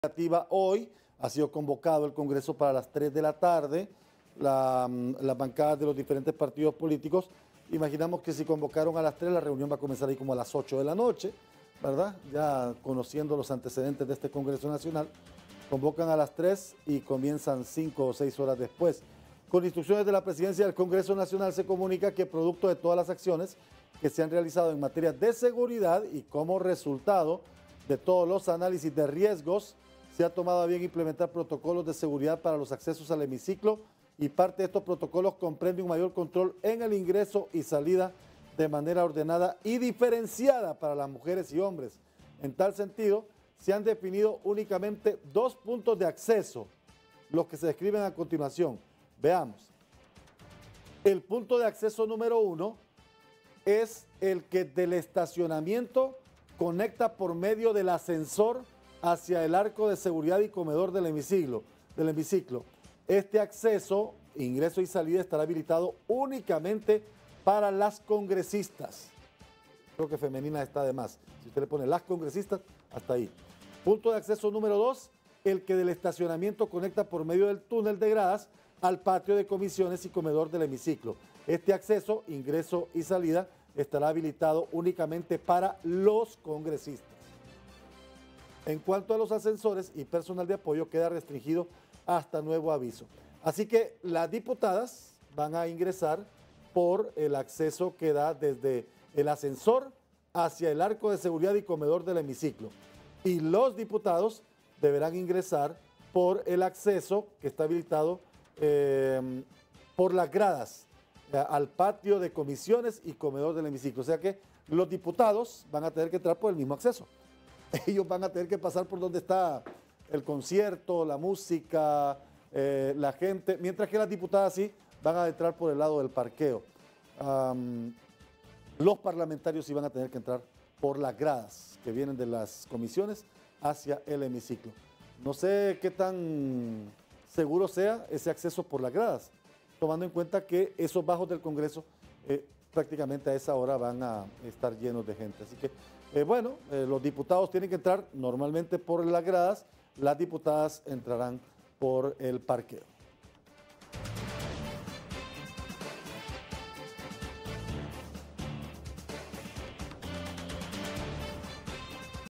Hoy ha sido convocado el Congreso para las 3 de la tarde, las bancadas de los diferentes partidos políticos. Imaginamos que si convocaron a las 3, la reunión va a comenzar ahí como a las 8 de la noche, ¿verdad? Ya conociendo los antecedentes de este Congreso Nacional, convocan a las 3 y comienzan 5 o 6 horas después. Con instrucciones de la Presidencia del Congreso Nacional se comunica que producto de todas las acciones que se han realizado en materia de seguridad y como resultado de todos los análisis de riesgos, se ha tomado a bien implementar protocolos de seguridad para los accesos al hemiciclo y parte de estos protocolos comprende un mayor control en el ingreso y salida de manera ordenada y diferenciada para las mujeres y hombres. En tal sentido, se han definido únicamente 2 puntos de acceso, los que se describen a continuación. Veamos. El punto de acceso número 1 es el que del estacionamiento conecta por medio del ascensor hacia el arco de seguridad y comedor del hemiciclo. Este acceso, ingreso y salida estará habilitado únicamente para las congresistas. Creo que femenina está de más. Si usted le pone las congresistas, hasta ahí. Punto de acceso número 2, el que del estacionamiento conecta por medio del túnel de gradas al patio de comisiones y comedor del hemiciclo. Este acceso, ingreso y salida estará habilitado únicamente para los congresistas. En cuanto a los ascensores y personal de apoyo, queda restringido hasta nuevo aviso. Así que las diputadas van a ingresar por el acceso que da desde el ascensor hacia el arco de seguridad y comedor del hemiciclo. Y los diputados deberán ingresar por el acceso que está habilitado por las gradas al patio de comisiones y comedor del hemiciclo. O sea que los diputados van a tener que entrar por el mismo acceso. Ellos van a tener que pasar por donde está el concierto, la música, la gente, mientras que las diputadas sí van a entrar por el lado del parqueo. Los parlamentarios sí van a tener que entrar por las gradas que vienen de las comisiones hacia el hemiciclo. No sé qué tan seguro sea ese acceso por las gradas, tomando en cuenta que esos bajos del Congreso prácticamente a esa hora van a estar llenos de gente. Así que, los diputados tienen que entrar normalmente por las gradas, las diputadas entrarán por el parqueo.